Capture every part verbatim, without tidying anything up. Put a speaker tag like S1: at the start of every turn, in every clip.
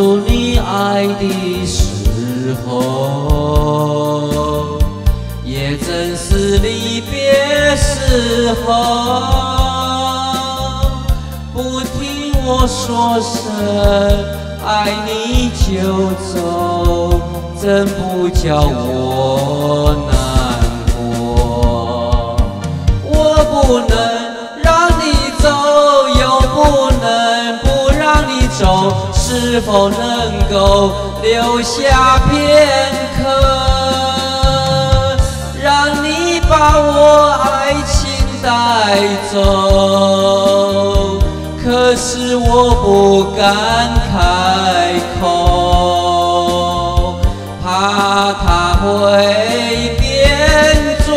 S1: 诉你爱的时候，也正是离别时候。不听我说声爱你就走，真不叫我难过。我不能让你走，又不能不让你走，是否能够留下片刻，让你把我爱情带走？可是我不敢开口，怕他会变作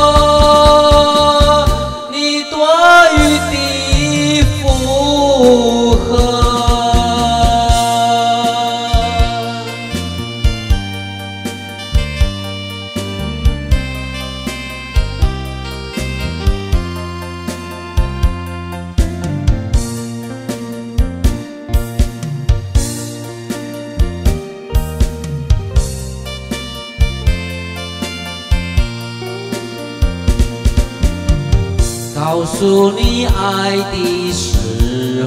S1: 你多余的附和。告诉你爱的时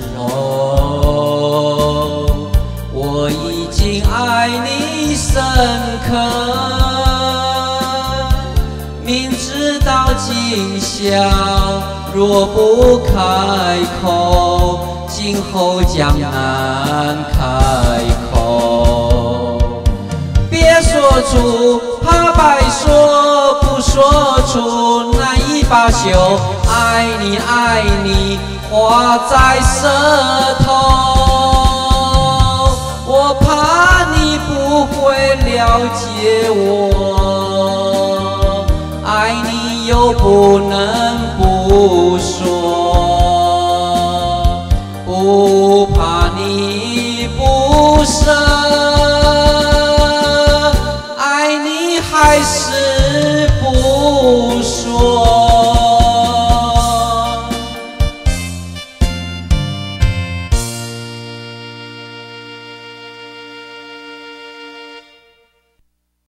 S1: 候，我已经爱你深刻。明知道今宵若不开口，今后将难开口。别说出，怕白说，不说出难以罢休。爱你爱你，话在舌头，我怕你不会了解我，爱你又不能